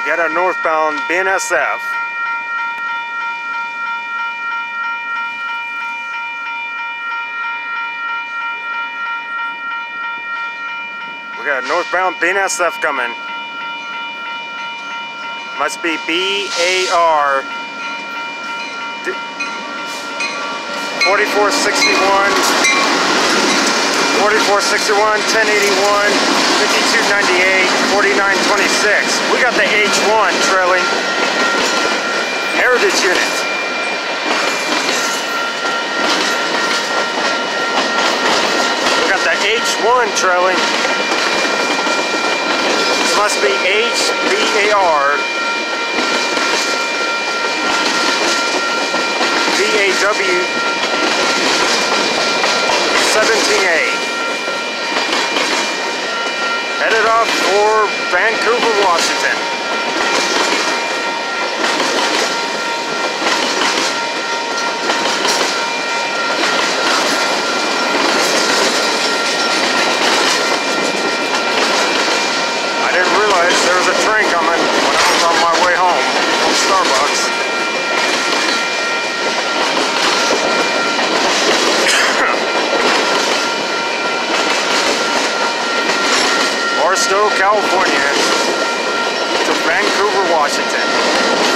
got a northbound BNSF. We got a northbound BNSF coming. Must be BAR 4461, 1081, 5298, 4926. We got the H1 trailing Heritage unit. We got the H1 trailing. This must be HBAR VAW 17A. Headed off for Vancouver, Washington. I didn't realize there was a train coming when I was on my way home from Starbucks. Barstow, California to Vancouver, Washington.